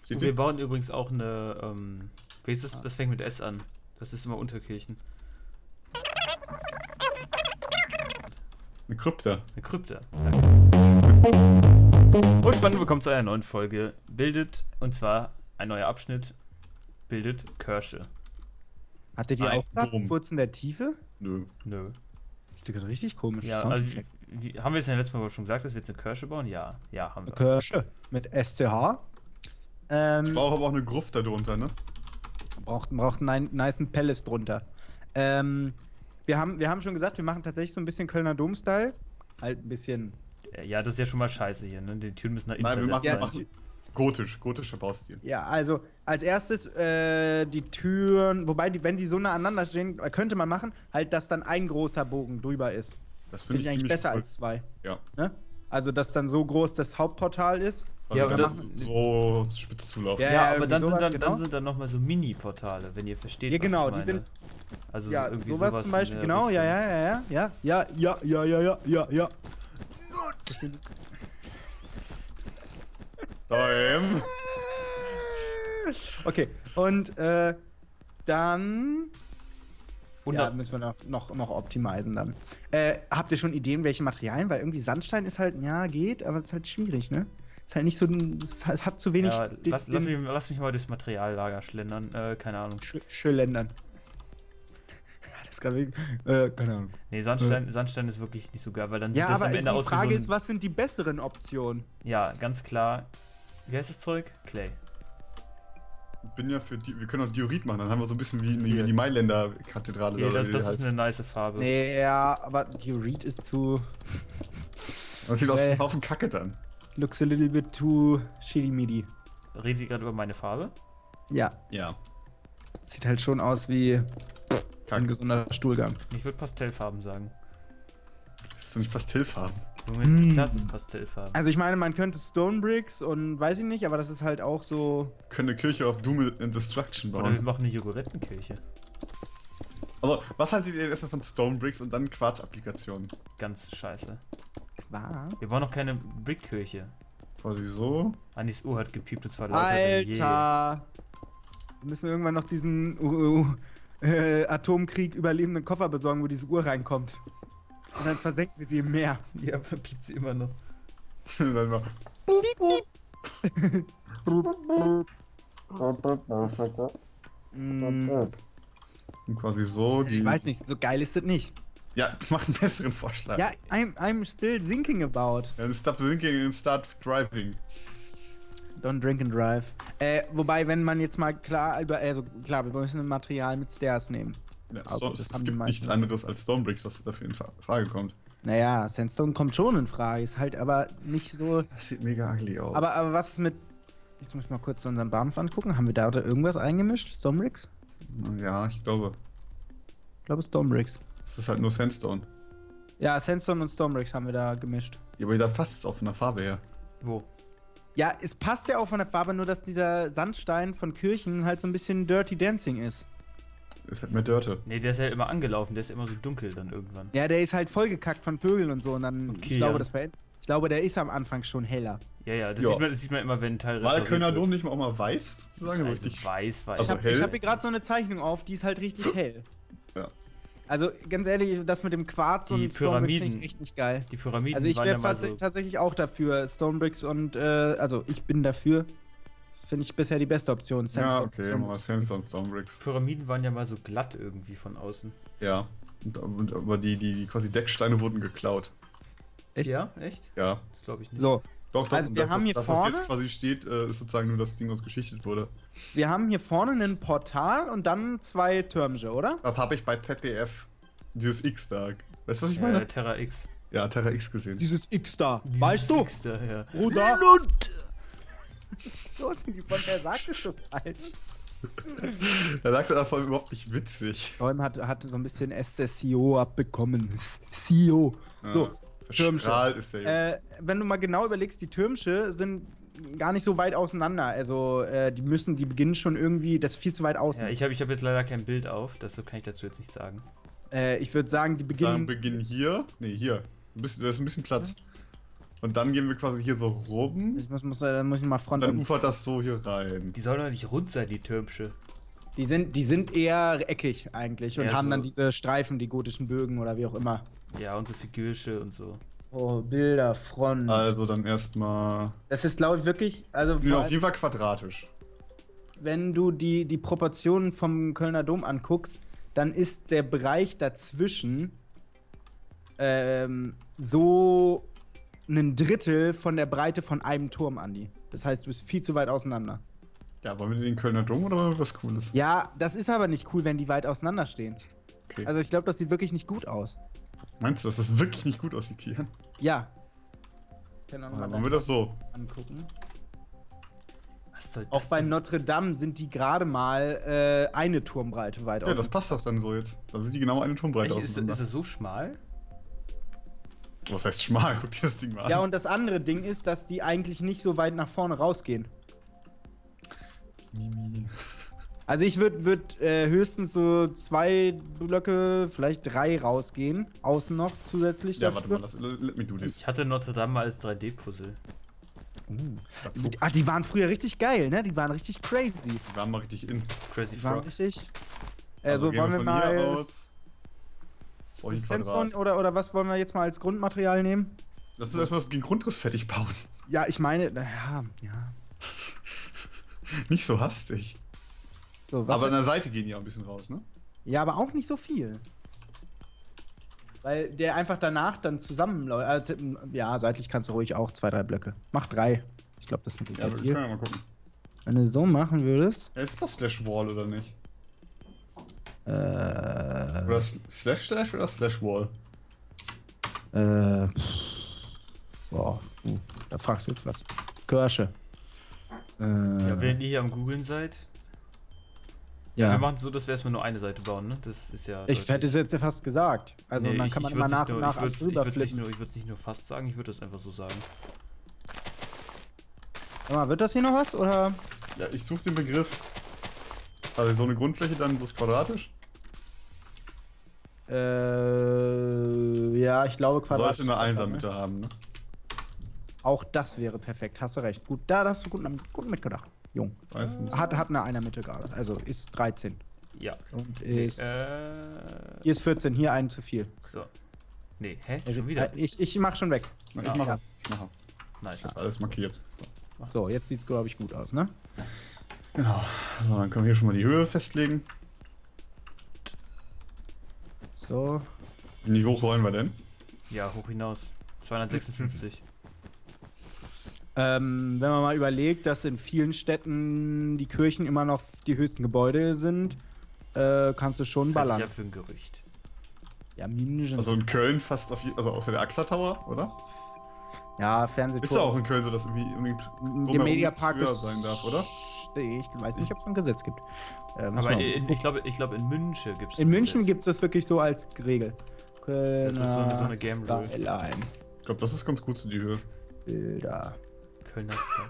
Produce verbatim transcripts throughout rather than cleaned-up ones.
Und wir bauen übrigens auch eine, ähm, wie ist das? Das fängt mit S an. Das ist immer Unterkirchen. Eine Krypta. Eine Krypta. Danke. Und spannend, willkommen zu einer neuen Folge. Bildet, und zwar ein neuer Abschnitt, bildet Kirsche. Hattet ihr Ein auch gerade Dom. einen Furz in der Tiefe? Nö. Nö. Das ist richtig komisch. Ja, also, wie, wie, haben wir es ja letztes Mal schon gesagt, dass wir jetzt eine Kirsche bauen? Ja, ja, haben wir. Kirsche mit S C H. Ähm, Ich brauche aber auch eine Gruft da drunter, ne? braucht, braucht einen nicen Palace drunter. Ähm, wir haben, wir haben schon gesagt, wir machen tatsächlich so ein bisschen Kölner Dom-Style. Halt ein bisschen. Ja, das ist ja schon mal scheiße hier, ne? Die Türen müssen nach innen Nein, wir machen, versetzt Ja, sein. machen gotisch, gotischer Baustil. Ja, also als erstes äh, die Türen, wobei die, wenn die so nah aneinander stehen, könnte man machen, halt, dass dann ein großer Bogen drüber ist. Das Finde ich eigentlich ziemlich besser cool. als zwei. Ja. Ne? Also, dass dann so groß das Hauptportal ist. Also Ja, ja, aber dann das- so spitz zulaufen. Ja, Ja, aber irgendwie dann sind sowas, dann, genau. dann sind dann nochmal so Mini-Portale, wenn ihr versteht, Ja, was genau, ich die meine. sind- Also Ja, irgendwie sowas, sowas zum Beispiel, in der genau, ja, Richtung. ja, ja, ja, ja, ja, ja, ja, ja, ja, ja. Time. Okay, und äh, dann Und ja, dann- müssen wir noch, noch, noch optimisen dann. Äh, habt ihr schon Ideen, welche Materialien? Weil irgendwie Sandstein ist halt, ja, geht, aber es ist halt schwierig, ne? Ist halt nicht so, es hat, es hat zu wenig Ja, den- lass, lass, den mich, lass mich mal durchs Materiallager schlendern, äh, keine Ahnung. Sch Schöländern. Das kann ich, äh, keine Ahnung. Nee, Sandstein, Sandstein ist wirklich nicht so geil, weil dann Ja, sieht das aber am die Ende aus Frage wie so ein, ist, was sind die besseren Optionen? ja, ganz klar, wie heißt das Zeug? Clay. Ich bin ja für die, wir können auch Diorit machen, dann haben wir so ein bisschen wie, wie Hier. die Mailänder Kathedrale. Ja, oder das, wie die das ist heißt. eine nice Farbe. Nee, ja, aber Diorit ist zu. Das sieht aus wie Nee. ein Haufen Kacke dann. Looks a little bit too shitty midi. Redet ihr gerade über meine Farbe? Ja, Ja. sieht halt schon aus wie ein Kacke. gesunder Stuhlgang. Ich würde Pastellfarben sagen. Das sind nicht Pastellfarben. Moment, Hm. klar, das ist Pastellfarben. Also ich meine, man könnte Stone Bricks und weiß ich nicht, aber das ist halt auch so. Wir können eine Kirche auf Doom and Destruction Oder wir bauen. machen eine Jogorettenkirche. Also, was haltet ihr erstmal von Stone Bricks und dann Quarz-Applikationen? Ganz scheiße. Was? Wir brauchen noch keine Brickkirche. Quasi so. Anis Uhr hat gepiept und zwar lauter denn je. Alter! Wir müssen irgendwann noch diesen uh, uh, äh, Atomkrieg überlebenden Koffer besorgen, wo diese Uhr reinkommt. Und dann versenken wir sie im Meer. Ja, piept sie immer noch. dann mal. Mm, Und quasi so. Die, ich weiß nicht, so geil ist das nicht. Ja, mach einen besseren Vorschlag. Ja, I'm, I'm still thinking about. Dann stop thinking and start driving. Don't drink and drive. Äh, wobei, wenn man jetzt mal klar über, also klar, wir müssen ein Material mit Stairs nehmen. Ja, Also, so, das es, haben es die gibt meisten. nichts anderes als Stone Bricks, was dafür in Fra- Frage kommt. Naja, Sandstone kommt schon in Frage, ist halt aber nicht so. Das sieht mega ugly aus. Aber, aber was ist mit. Jetzt muss ich mal kurz zu unserem Bahnhof angucken. Haben wir da irgendwas eingemischt? Stonebricks? Ja, ich glaube. Ich glaube Stonebricks. Es ist halt nur Sandstone. Ja, Sandstone und Stonebricks haben wir da gemischt. Ja, aber da passt es auch von der Farbe her. Wo? Ja, es passt ja auch von der Farbe, nur dass dieser Sandstein von Kirchen halt so ein bisschen Dirty Dancing ist. Ist halt mehr Dörte. Nee, der ist ja immer angelaufen, der ist immer so dunkel dann irgendwann. Ja, der ist halt vollgekackt von Vögeln und so. Und dann, Okay, ich glaube, ja. das verändert. Ich glaube, der ist am Anfang schon heller. Ja, ja, das, Ja. Sieht, man, das sieht man immer, wenn ein Teil War der restauriert Kölner wird. Dom nicht mal auch mal weiß, sozusagen? So Also richtig- weiß, weiß. Ich Also habe hell? hab hier gerade so eine Zeichnung auf, die ist halt richtig hell. Ja. Also ganz ehrlich, das mit dem Quarz Die und Stonebricks finde Pyramiden. ich echt nicht geil. Die Pyramiden Also ich waren wäre ja mal tats so, tatsächlich auch dafür, Stonebricks und, äh, also ich bin dafür. Finde ich bisher die beste Option. Ja, Sandstone, okay, Stonebricks. mal Sandstone, Stone Bricks. Pyramiden waren ja mal so glatt irgendwie von außen. Ja. Und, und, aber die, die, die quasi Decksteine wurden geklaut. Echt? Ja, echt? Ja. Das glaube ich nicht. So, Doch, doch, Also und wir das, haben was, hier das, was vorne- jetzt quasi steht, äh, ist sozusagen nur das Ding, was geschichtet wurde. wir haben hier vorne ein Portal und dann zwei Türmchen, oder? Das habe ich bei Z D F, dieses X da. Weißt du, was ich äh, meine? Terra X. Ja, Terra X gesehen. Dieses X da, weißt du? X da, ja. Bruder. Los, von wer sagt es so falsch? Da sagst du davon überhaupt nicht witzig. Räum hat, hat so ein bisschen S S C O abbekommen. C E O. So, Verstrahlt ist der Junge. Äh, wenn du mal genau überlegst, die Türmsche sind gar nicht so weit auseinander. Also, äh, die müssen, die beginnen schon irgendwie, das ist viel zu weit außen. Ja, ich habe ich hab jetzt leider kein Bild auf, das kann ich dazu jetzt nicht sagen. äh, ich würde sagen, die Sagen beginnen. Beginn hier. Nee, hier. Ein bisschen, da ist ein bisschen Platz. Und dann gehen wir quasi hier so rum. Ich muss, muss, dann muss ich mal Front Dann und ufert das so hier rein. Die sollen doch nicht rund sein, die Türmsche. Die sind, die sind eher eckig eigentlich und Ja, haben so- dann diese Streifen, die gotischen Bögen oder wie auch immer. Ja, und so Figürsche und so. Oh, Bilder, Front. Also dann erstmal. Das ist, glaube ich, wirklich, also Ja, vor auf allem, jeden Fall quadratisch. wenn du die, die Proportionen vom Kölner Dom anguckst, dann ist der Bereich dazwischen ähm, so ein Drittel von der Breite von einem Turm, Andi. Das heißt, du bist viel zu weit auseinander. Ja, wollen wir den Kölner Dom oder wollen wir was Cooles? Ja, das ist aber nicht cool, wenn die weit auseinander stehen. Okay. Also ich glaube, das sieht wirklich nicht gut aus. Meinst du, dass das wirklich nicht gut aussieht hier? Ja. Ich kann auch noch Oder mal wollen wir das so? angucken. Was soll Auch das bei denn? Notre Dame sind die gerade mal äh, eine Turmbreite weit Ja, das auseinander. passt doch dann so jetzt. Dann sind die genau eine Turmbreite Echt, ist, auseinander. ist es so schmal? Was heißt schmal? Guck dir das Ding mal an. Ja, und das andere Ding ist, dass die eigentlich nicht so weit nach vorne rausgehen. Mimi. Also ich würde würd, äh, höchstens so zwei Blöcke, vielleicht drei rausgehen. Außen noch zusätzlich. Ja, warte dafür. mal, das, let me do this. Ich hatte Notre Dame mal als drei D-Puzzle. Dazu Ah, die waren früher richtig geil, ne? Die waren richtig crazy. waren wir richtig in. Crazy Die waren Frog. richtig. Äh, Also so gehen wollen wir von hier mal. aus. Oh, hier Sandstone Quadrat. oder, oder was wollen wir jetzt mal als Grundmaterial nehmen? Lass uns erstmal den Grundriss fertig bauen. Ja, ich meine, naja, ja. Nicht so hastig. So, was Aber an der Seite gehen die auch ein bisschen raus, ne? ja, aber auch nicht so viel. Weil der einfach danach dann zusammenläuft. Äh, ja, seitlich kannst du ruhig auch zwei, drei Blöcke. Mach drei. Ich glaube, das ist ein Ja, guter wir können Deal. ja mal gucken. Wenn du so machen würdest. Ja, ist das Slash Wall oder nicht? Äh. Oder S- Slash Slash oder Slash Wall? Äh. pff. Boah, uh, da fragst du jetzt was. Kirsche. Äh. Ja, während ihr hier am Googeln seid. Ja, ja. wir machen es so, dass wir erstmal nur eine Seite bauen, ne? Das ist ja. Ich hätte es jetzt ja fast gesagt. Also, Nee, dann ich- kann man ich immer würd's nach nicht und nur- nach ich alles würd's- ich würd's nicht rüberflippen. nur- Ich würde es nicht nur fast sagen, ich würde das einfach so sagen. Sag mal, wird das hier noch was? Oder? Ja, ich suche den Begriff. Also so eine Grundfläche dann bloß quadratisch? Äh. Ja, ich glaube quadratisch. Sollte eine ist besser, Einser-Mitte haben, ne? Auch das wäre perfekt, hast du recht. Gut, da hast du gut, gut mitgedacht, Jung. Weiß nicht. Hat, hat eine Einer-Mitte gerade, also ist dreizehn. Ja. Und ist. Äh. Hier ist vierzehn, hier ein zu viel. So. Nee, hä? Schon wieder? Äh, Ich, ich mach schon weg. Na, ich Ja. mache. Ja. Ich mache. Nice. Alles markiert. So, jetzt sieht's, glaube ich, gut aus, ne? Genau. So, dann können wir hier schon mal die Höhe festlegen. So. Wie hoch wollen wir denn? Ja, hoch hinaus. zweihundertsechsundfünfzig. Ähm, wenn man mal überlegt, dass in vielen Städten die Kirchen immer noch die höchsten Gebäude sind, äh, kannst du schon Halte ich ballern. ja für ein Gerücht. Ja, mindestens. Also in Köln fast auf je, also außer der Axer Tower, oder? ja, Fernsehturm. Ist ja auch in Köln so, dass irgendwie unbedingt Der drumherum Mediapark nichts höher ist sein darf, oder? Ich weiß nicht, ob es ein Gesetz gibt. Äh, muss Aber man- in, ich glaube, ich glaub, in München gibt es. in München gibt es das wirklich so als Regel. Das ist so eine- so eine Kölner Game Rule. Skyline. Ich glaube, das ist ganz gut zu die Höhe. Bilder. Kölner Sky.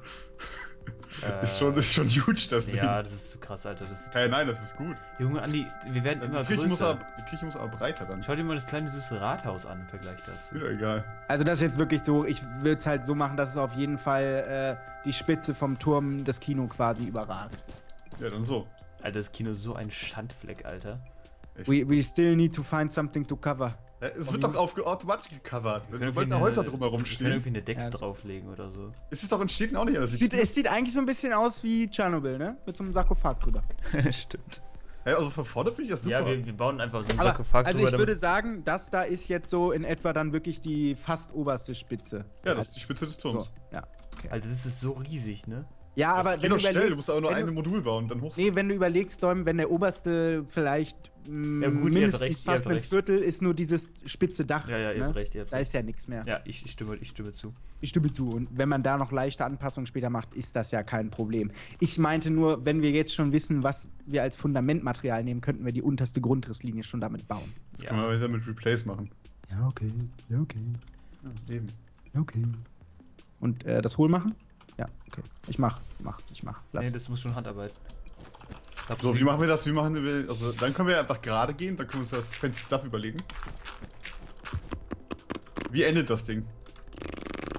Äh, Ist schon, ist schon huge, das Ding. Ja, das ist zu krass, Alter. Das sieht Hey, nein, das ist gut. Junge, Andi, wir werden Die immer Kirche, muss größer. aber, die Kirche muss aber breiter dann. Schau dir mal das kleine süße Rathaus an im Vergleich dazu. Wieder egal. Also das ist jetzt wirklich so, ich würde es halt so machen, dass es auf jeden Fall äh, die Spitze vom Turm des Kino quasi überragt. Ja, dann so. Alter, das Kino ist so ein Schandfleck, Alter. Ich We, we still need to find something to cover. Hä, es wird doch auf, automatisch gecovert, wenn können sobald da irgendwie Häuser eine- drumherum Wir können stehen. irgendwie eine Decke Ja, das- drauflegen oder so. Ist es doch in Städten auch nicht anders. Es sieht, es sieht eigentlich so ein bisschen aus wie Tschernobyl, ne? Mit so einem Sarkophag drüber. Stimmt. Hey, also von vorne finde ich das super. Ja, wir, wir bauen einfach so einen Aber, Sarkophag also drüber, ich würde damit- sagen, das da ist jetzt so in etwa dann wirklich die fast oberste Spitze. ja, das ist die Spitze des So, Turms. ja. Okay. Alter, das ist so riesig, ne? Ja, aber das geht wenn doch du schnell, du überlegst, musst aber nur wenn ein du, Modul bauen, dann hoch. nee, wenn du überlegst, Däum, wenn der oberste vielleicht mh, Ja, gut, ihr habt mindestens recht, ihr fast habt ein recht. Viertel ist nur dieses spitze Dach. Ja, ja, ihr ne? habt recht, ihr habt Da recht. ist ja nichts mehr. Ja, ich, ich, stimme, ich stimme zu. Ich stimme zu. Und wenn man da noch leichte Anpassungen später macht, ist das ja kein Problem. Ich meinte nur, wenn wir jetzt schon wissen, was wir als Fundamentmaterial nehmen, könnten wir die unterste Grundrisslinie schon damit bauen. Das Ja. können wir wieder mit Replace machen. Ja, okay. Ja, okay. Ja, eben. Ja, okay. Und äh, das Hohl machen? Ja, okay. Ich mach, mach, ich mach. Lass. Nee, das muss schon Handarbeit. Glaubst So, du, wie machen wir das? Wie machen wir. Also, dann können wir einfach gerade gehen, dann können wir uns das fancy Stuff überlegen. Wie endet das Ding?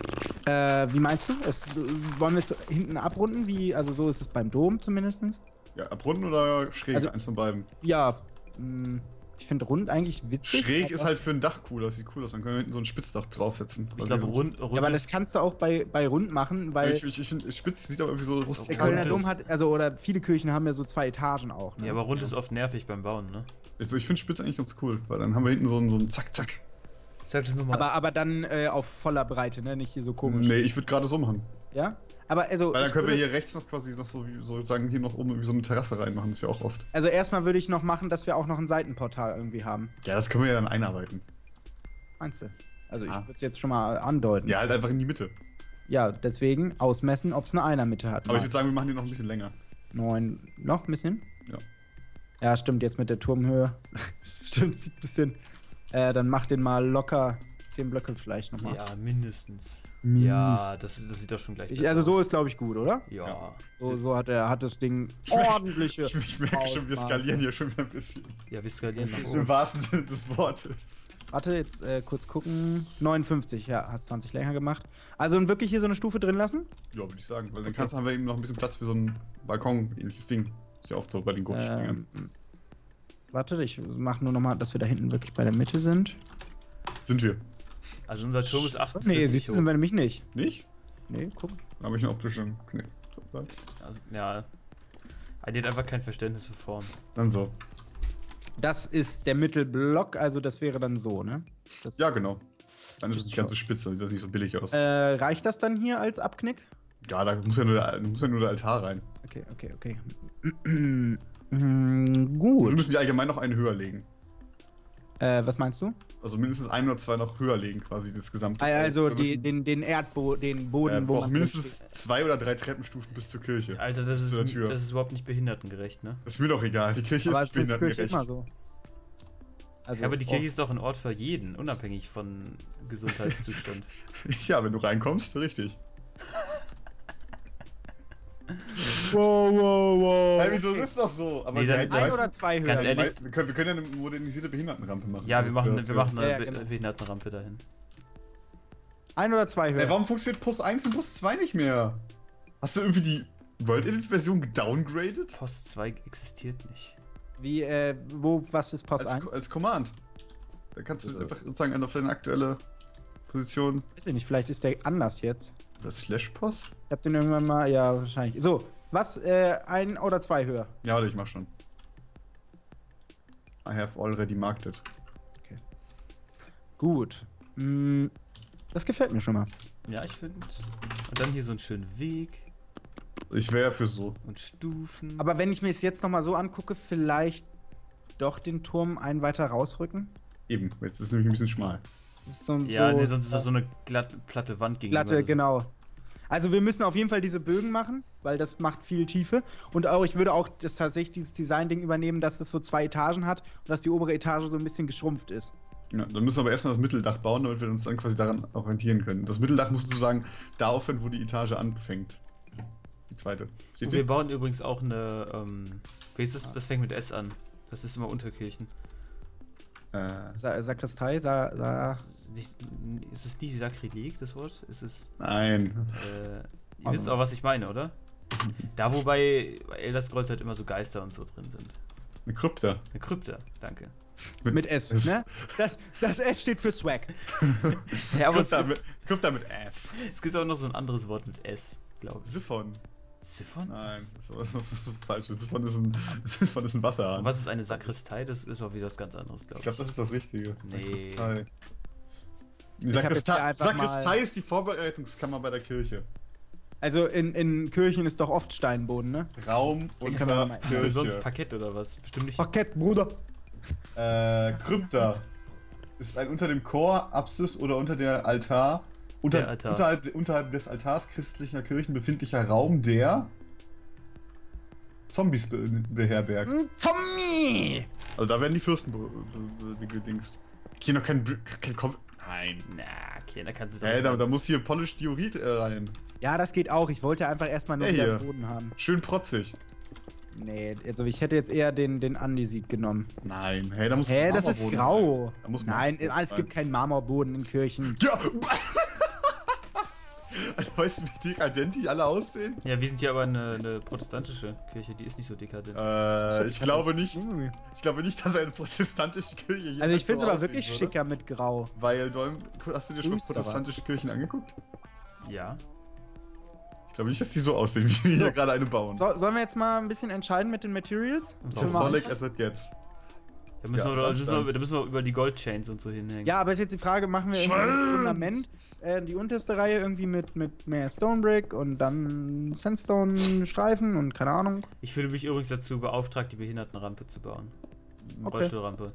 Äh, wie meinst du? Es, wollen wir es hinten abrunden? Wie, also so ist es beim Dom zumindest? Ja, abrunden oder schräg? Also- Eins von beiden. Ja, mh, ich finde rund eigentlich witzig. Schräg aber- ist halt für ein Dach cool, das sieht cool aus. Dann können wir hinten so ein Spitzdach draufsetzen. Ich glaube, rund, rund Ja, aber ist- das kannst du auch bei, bei rund machen, weil Ich, ich, ich finde, Spitz sieht aber irgendwie so der rustikal Kölner rund aus. ist- Dom hat, also oder viele Kirchen haben ja so zwei Etagen auch. Ne? Ja, aber rund ist oft nervig beim Bauen, ne? Also ich finde Spitz eigentlich ganz cool, weil dann haben wir hinten so ein, so ein Zack, Zack. Sag das nochmal. aber, aber dann äh, auf voller Breite, ne? Nicht hier so komisch. Nee, ich würde gerade so machen. Ja? Aber also. Weil dann ich können wir würde- hier rechts noch quasi noch so, wie, so sagen, hier noch oben irgendwie so eine Terrasse reinmachen. Das ist ja auch oft. Also erstmal würde ich noch machen, dass wir auch noch ein Seitenportal irgendwie haben. Ja, das können wir ja dann einarbeiten. Meinst du? Also ich Ah. würde es jetzt schon mal andeuten. Ja, halt einfach in die Mitte. Ja, deswegen ausmessen, ob es eine Einermitte hat. Aber ich würde sagen, wir machen die noch ein bisschen länger. Neun. Noch ein bisschen? Ja. Ja, stimmt, jetzt mit der Turmhöhe. Stimmt, sieht ein bisschen. Äh, dann mach den mal locker zehn Blöcke vielleicht nochmal. Ja, mindestens. Mindestens. Ja, das, das sieht doch schon gleich Ich, besser also so aus. ist, glaube ich, gut, oder? Ja. Ja. So, so hat er hat das Ding ordentliche. Ich, ich merke schon, wir Ausmaße. skalieren hier schon wieder ein bisschen. Ja, wir skalieren nach Im oben. wahrsten Sinne des Wortes. Warte, jetzt äh, kurz gucken. neunundfünfzig, ja, hast zwanzig länger gemacht. Also und wirklich hier so eine Stufe drin lassen? Ja, würde ich sagen. Weil dann kannst, haben wir eben noch ein bisschen Platz für so ein Balkon-ähnliches Ding. Ist ja oft so bei den Grundstücken. Ähm, warte, ich mache nur nochmal, dass wir da hinten wirklich bei der Mitte sind. Sind wir. Also unser Turm ist achtundvierzig Nee, siehst du, hoch. sind wir nämlich nicht. Nicht? Nee, guck. Da habe ich einen optischen Knick. Also, ja. Er hat einfach kein Verständnis für Form. Dann so. Das ist der Mittelblock, also das wäre dann so, ne? Das, Ja, genau. Dann ist es nicht ganz so spitz, dann sieht das nicht so billig aus. Äh, reicht das dann hier als Abknick? Ja, da muss ja nur der, da muss ja nur der Altar rein. Okay, okay, okay. Mm, Und wir Gut. müssen die allgemein noch einen höher legen. Äh, was meinst du? Also mindestens ein oder zwei noch höher legen, quasi das gesamte. Ah, Also Wir die, müssen- den, den Erdboden, den Boden, äh, wo braucht man mindestens drin zwei oder drei Treppenstufen bis zur Kirche. Alter, das ist, Zu der Tür. das ist überhaupt nicht behindertengerecht, ne? Das ist mir doch egal, die Kirche steht. Aber ist es ist Kirche behindertengerecht. immer so. Also, Ja, aber die Kirche oh. ist doch ein Ort für jeden, unabhängig von Gesundheitszustand. Ja, wenn du reinkommst, richtig. Wow, wow, wow. Hey, wieso ist doch so? Aber Nee, dann- die- die Ein meisten- oder zwei höher? Ganz die ehrlich- meisten- wir, können, wir können ja eine modernisierte Behindertenrampe machen. Ja, wir Also machen, für- wir machen eine Ja, ja, Be- genau. Behindertenrampe dahin. Ein oder zwei höher? Ey, warum funktioniert Post eins und Post zwei nicht mehr? Hast du irgendwie die World Edit Version gedowngraded? Post zwei existiert nicht. Wie, äh, wo, was ist Post Als, eins? als Command. Da kannst du Also- einfach sozusagen auf deine aktuelle Position. Weiß ich nicht, vielleicht ist der anders jetzt. Oder Slash Post? Ich hab den irgendwann mal, ja, wahrscheinlich. So, was, äh, ein oder zwei höher? Ja, warte, ich mach schon. I have already marked it. Gut. Mm, das gefällt mir schon mal. Ja, ich finde. Und dann hier so einen schönen Weg Ich wäre für so. und Stufen. Aber wenn ich mir es jetzt nochmal so angucke, vielleicht doch den Turm einen weiter rausrücken? Eben, jetzt ist es nämlich ein bisschen schmal. Das ist so, ja, so nee, sonst ist das so eine glatt, platte Wand gegenüber. glatte, genau. Also wir müssen auf jeden Fall diese Bögen machen, weil das macht viel Tiefe. Und auch, ich würde auch das tatsächlich dieses Design-Ding übernehmen, dass es so zwei Etagen hat und dass die obere Etage so ein bisschen geschrumpft ist. Ja, dann müssen wir aber erstmal das Mitteldach bauen, damit wir uns dann quasi daran orientieren können. Das Mitteldach muss sozusagen da aufhören, wo die Etage anfängt. Die zweite. Steht Und wir hier? bauen übrigens auch eine. Ähm, wie ist das? Das fängt mit S an. Das ist immer Unterkirchen. Äh, Sa Sakristei, sa sa Nicht, ist es nicht Sakrileg, das Wort? Ist es. nein. Äh, ihr wisst auch, was ich meine, oder? Da, wo bei Elder Scrolls halt immer so Geister und so drin sind. Eine Krypta. Eine Krypta, danke. mit S, Das- ne? Das, das S steht für Swag. Ja, aber es, Krypta ist, mit, Krypta mit Ass. es gibt auch noch so ein anderes Wort mit S, glaube ich. Siphon. Siphon? Nein, das ist, das ist falsch. Siphon ist ein, Siphon ist ein Wasserhahn. Und was ist eine Sakristei? Das ist auch wieder was ganz anderes, Ich glaube glaube, ich. das ist das Richtige. Nee. Sakristei. Die Ich hab jetzt hier Sakristei, einfach Sakristei mal- ist die Vorbereitungskammer bei der Kirche. Also in, in Kirchen ist doch oft Steinboden, ne? Raum können wir unter mal- Ist denn sonst Kirche. Parkett oder was? Bestimmt nicht. Parkett, Bruder. Äh, Krypta ist ein unter dem Chor, Apsis oder unter der Altar, unter, Der Altar. Unterhalb, unterhalb des Altars christlicher Kirchen befindlicher Raum, der Zombies be beherbergt. Zombie! Also da werden die Fürsten be be be gedingst. Hier noch kein, Br- kein Kom Nein. Na, okay, da kannst du Hey, da, da muss hier Polish Diorit äh, rein. Ja, das geht auch. Ich wollte einfach erstmal nur Ja, wieder hier. Boden haben. Schön protzig. Nee, also ich hätte jetzt eher den, den Andesit genommen. Nein, hey, da muss Hä, das ist Marmorboden grau. rein. Da muss Nein, Marmorboden es gibt rein. keinen Marmorboden in Kirchen. Ja! Weißt du, wie dekadent die alle aussehen? Ja, wir sind hier aber eine, eine protestantische Kirche, die ist nicht so dekadent. Äh, ich glaube nicht. Ich glaube nicht, dass eine protestantische Kirche hier Also ich finde es so aber wirklich aussehen würde. schicker mit Grau. Weil, Dolm, hast du dir schon Grüß, protestantische Kirchen angeguckt? Ja. Ich glaube nicht, dass die so aussehen, wie wir So. hier gerade eine bauen. So, sollen wir jetzt mal ein bisschen entscheiden mit den Materials? Und So Für mal Frolic einfach? as it gets. Da müssen, Ja, wir, da, müssen Sandstein. wir, da müssen wir über die Goldchains und so hinhängen. Ja, aber ist jetzt die Frage, machen wir irgendwie Schwanz! ein Fundament, äh, die unterste Reihe irgendwie mit, mit mehr Stonebrick und dann Sandstone-Streifen und keine Ahnung. Ich fühle mich übrigens dazu beauftragt, die Behindertenrampe zu bauen. Eine Okay. Rollstuhlrampe.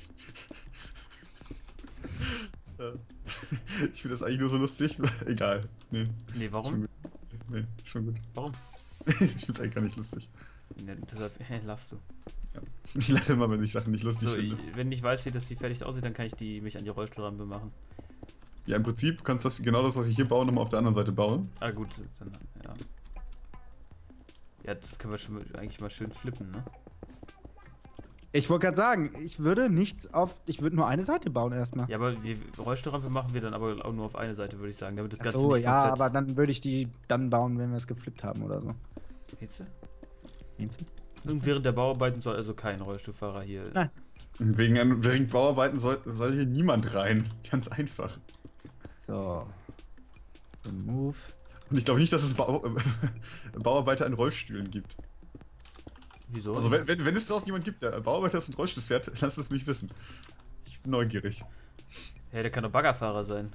Äh, Ich finde das eigentlich nur so lustig. Egal. Nee, Nee, schon warum? gut. Nee, schon gut. Warum? Ich finde es eigentlich gar nicht lustig. Nee, deshalb hä, lachst du. Ich lache immer, wenn ich Sachen nicht lustig So, finde. ich, wenn ich weiß, wie das die fertig aussieht, dann kann ich die mich an die Rollstuhlrampe machen. Ja, im Prinzip kannst du das, genau das, was ich hier baue, nochmal auf der anderen Seite bauen. Ah gut, dann ja. Ja, das können wir schon mal- eigentlich mal schön flippen, ne? Ich wollte gerade sagen, ich würde nichts auf. Ich würde nur eine Seite bauen erstmal. Ja, aber die Rollstuhlrampe machen wir dann aber auch nur auf eine Seite, würde ich sagen, damit das Ach Ganze so, nicht ja, komplett... aber dann würde ich die dann bauen, wenn wir es geflippt haben oder so. Meinst du? Meinst du? Und während der Bauarbeiten soll also kein Rollstuhlfahrer hier... Nein. Wegen, wegen Bauarbeiten soll, soll hier niemand rein. Ganz einfach. So. So, Move. Und ich glaube nicht, dass es Bau, äh, Bauarbeiter in Rollstühlen gibt. Wieso? Also wenn, wenn, wenn es draußen jemand gibt, der Bauarbeiter ist in Rollstuhl fährt, lass es mich wissen. Ich bin neugierig. Ja, der kann doch Baggerfahrer sein.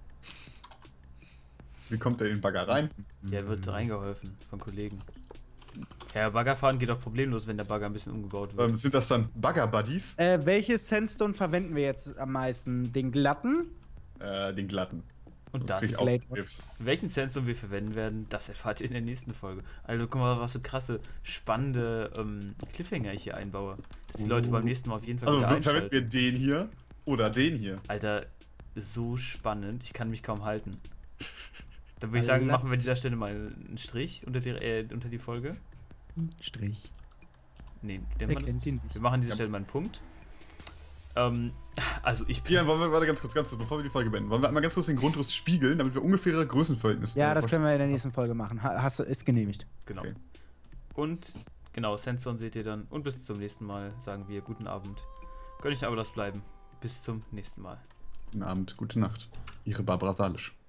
Wie kommt der in den Bagger rein? Der wird reingeholfen von Kollegen. Ja, Baggerfahren geht auch problemlos, wenn der Bagger ein bisschen umgebaut wird. Ähm, sind das dann Bagger-Buddies? Äh, welches Sandstone verwenden wir jetzt am meisten? Den glatten? Äh, den glatten. Und Sonst das, krieg ich auch Blade. Krebs. welchen Sensor wir verwenden werden, das erfahrt ihr in der nächsten Folge. Also guck mal, was für krasse, spannende ähm, Cliffhanger ich hier einbaue. Dass die Leute Uh. beim nächsten Mal auf jeden Fall Also wieder verwenden einschalten. wir den hier oder den hier. Alter, so spannend, ich kann mich kaum halten. Dann würde ich Alter. sagen, machen wir an dieser Stelle mal einen Strich unter die, äh, unter die Folge. Strich. Nee, Wer den man kennt das, ihn nicht? wir machen an dieser Ja. Stelle mal einen Punkt. Ähm, also ich bin... Kian, wollen wir, warte ganz kurz, ganz kurz, bevor wir die Folge beenden, wollen wir einmal ganz kurz den Grundriss spiegeln, damit wir ungefähre Größenverhältnisse Ja, das können vorstellen. wir in der nächsten Folge machen. Ha- Hast du, ist genehmigt. Genau. Okay. Und genau, Sandstone seht ihr dann. Und bis zum nächsten Mal sagen wir guten Abend. Gönn ich aber das bleiben. Bis zum nächsten Mal. Guten Abend, gute Nacht. Ihre Barbara Salisch.